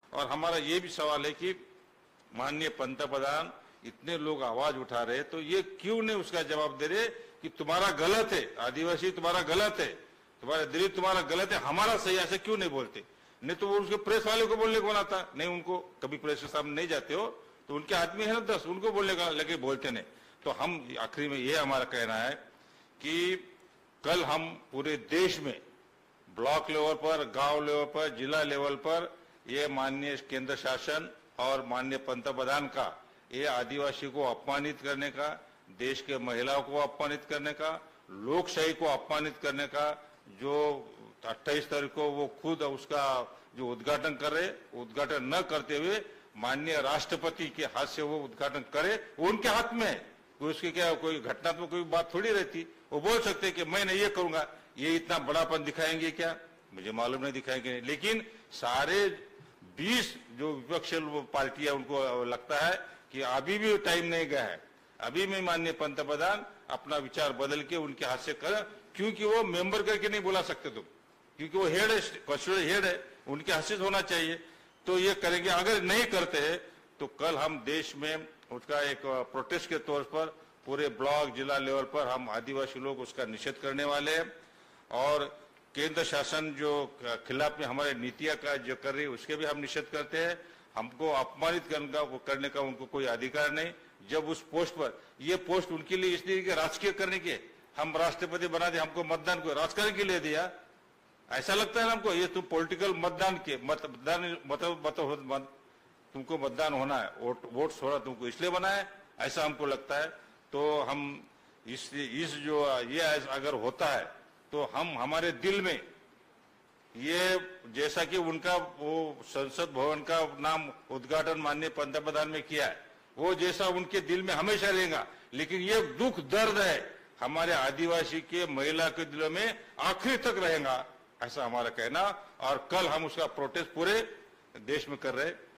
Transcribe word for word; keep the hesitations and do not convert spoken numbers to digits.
और हमारा ये भी सवाल है कि माननीय पंतप्रधान इतने लोग आवाज उठा रहे तो ये क्यों नहीं उसका जवाब दे रहे कि तुम्हारा गलत है, आदिवासी तुम्हारा गलत है, तुम्हारा दलित तुम्हारा गलत है, हमारा सही, ऐसे क्यों नहीं बोलते? नहीं तो वो उसके प्रेस वाले को बोलने को आता नहीं, उनको कभी प्रेस के सामने नहीं जाते हो तो उनके हाथ में है ना दस, उनको बोलने का लगे बोलते नहीं। तो हम आखिरी में ये हमारा कहना है कि कल हम पूरे देश में ब्लॉक लेवल पर, गांव लेवल पर, जिला लेवल पर ये माननीय केंद्र शासन और माननीय पंतप्रधान का ये आदिवासी को अपमानित करने का, देश के महिलाओं को अपमानित करने का, लोकशाही को अपमानित करने का, जो अट्ठाईस तारीख को वो खुद उसका जो उद्घाटन कर रहे, उद्घाटन न करते हुए माननीय राष्ट्रपति के हाथ से वो उद्घाटन करे, वो उनके हाथ में है। कोई उसकी क्या कोई घटनात्मक कोई बात थोड़ी रहती, वो बोल सकते कि मैं नहीं ये करूंगा। ये इतना बड़ापन दिखाएंगे क्या? मुझे मालूम नहीं दिखाएंगे नहीं। लेकिन सारे बीस जो विपक्षी पार्टियां उनको लगता है कि अभी भी टाइम नहीं गया है, अभी में माननीय पंतप्रधान अपना विचार बदल के उनके हाथ से कर, क्योंकि वो मेंबर करके नहीं बुला सकते तुम, क्योंकि वो हेड है, कॉन्स्टिट्यूएंट हेड है, उनके हाथ से होना चाहिए। तो ये करेंगे, अगर नहीं करते हैं तो कल हम देश में उसका एक प्रोटेस्ट के तौर पर पूरे ब्लॉक जिला लेवल पर हम आदिवासी लोग उसका निषेध करने वाले हैं। और केंद्र शासन जो खिलाफ में हमारे नीतियां का जो कर रही है उसके भी हम निषेध करते हैं। हमको अपमानित करने का करने का उनको कोई अधिकार नहीं। जब उस पोस्ट पर, ये पोस्ट उनके लिए इसलिए कि राजकीय करने के, हम राष्ट्रपति बना दे, हमको मतदान को राजकारण के लिए दिया, ऐसा लगता है ना हमको। ये तुम पॉलिटिकल मतदान के मतदान मत, मत, मत, मत, तुमको मतदान होना है, वोट वोट होना तुमको इसलिए बना है, ऐसा हमको लगता है। तो हम इस इस जो ये अगर होता है तो हम हमारे दिल में ये, जैसा कि उनका वो संसद भवन का नाम उद्घाटन माननीय पंतप्रधान में किया है, वो जैसा उनके दिल में हमेशा रहेगा। लेकिन ये दुख दर्द है हमारे आदिवासी के महिला के दिलों में आखिरी तक रहेगा, ऐसा हमारा कहना। और कल हम उसका प्रोटेस्ट पूरे देश में कर रहे हैं।